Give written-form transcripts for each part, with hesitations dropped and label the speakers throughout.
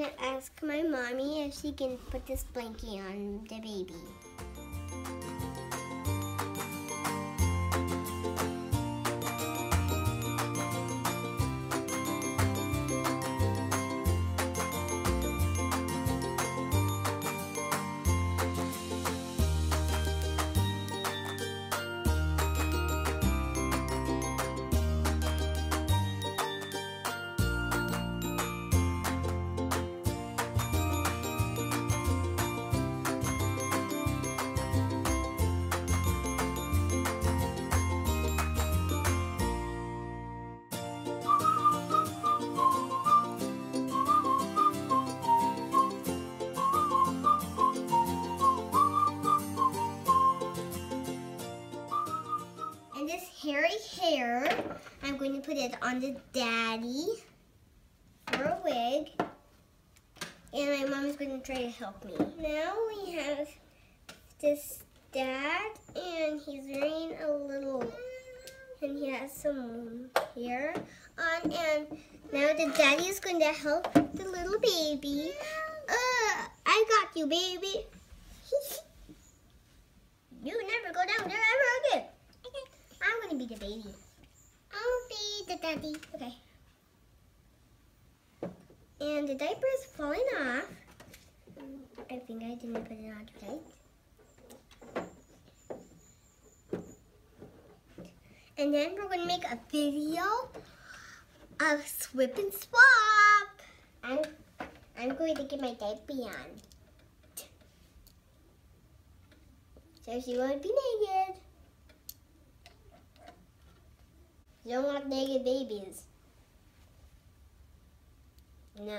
Speaker 1: gonna ask my mommy if she can put this blanket on the baby. And this hairy hair, I'm going to put it on the daddy for a wig. And my mom is going to try to help me. Now we have this dad, and he's wearing a little, and he has some hair on. And now the daddy is going to help the little baby. I got you, baby. You never go down there ever again. I'm gonna be the baby. I'll be the daddy. Okay. And the diaper is falling off. I think I didn't put it on right. And then we're gonna make a video of swip and swap. I'm going to get my diaper on. So she won't be naked. You don't want naked babies. Nah.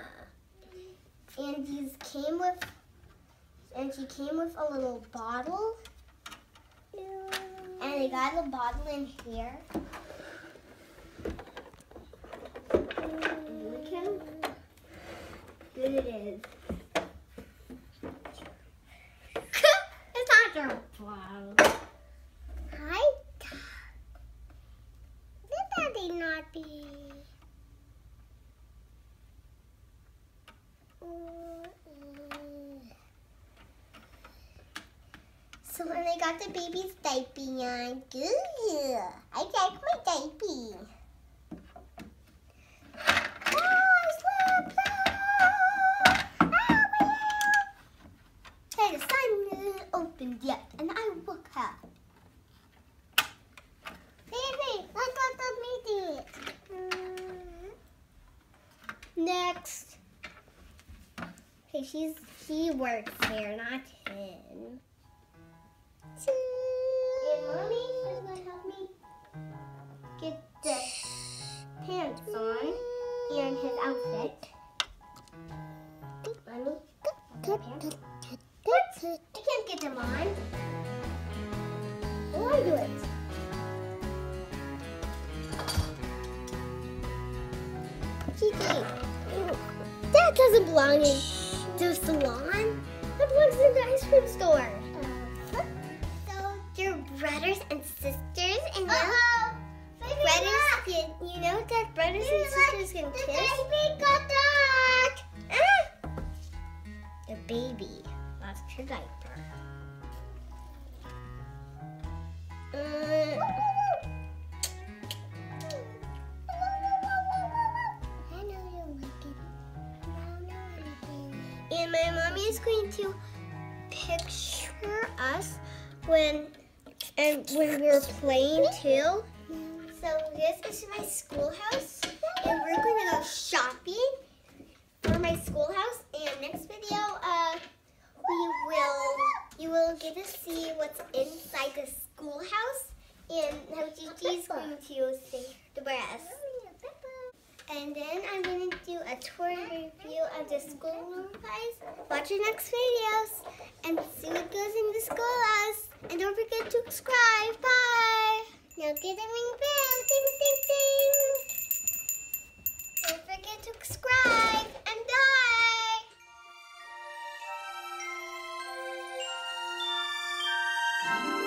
Speaker 1: And she came with a little bottle. And I got a bottle in here. Look how good it is. It's not your bottle. Hi. Not be. So when I got the baby's diaper on, good. I like my diaper. Hey, the sun isn't opened yet, and I woke up. Baby, I got the meeting. Next. Okay, she works here, not him. And mommy is gonna help me get the pants on and his outfit. Mommy, pants. What? I can't get them on. Why do it? That doesn't belong in the salon. That belongs in the ice cream store. So you're brothers and sisters, and now you know that brothers and sisters can kiss. The baby got that. The baby lost her diaper. And my mommy is going to picture us when we were playing too. So this is my schoolhouse, and we're going to go shopping for my schoolhouse. And next video, you will get to see what's inside the schoolhouse, and how Gigi's going to say the rest. And then I'm going to do a tour and review of the schoolroom, guys. Watch the next videos and see what goes in the schoolhouse. And don't forget to subscribe. Bye. Now get the ring bell. Ding, ding, ding. Don't forget to subscribe. And bye.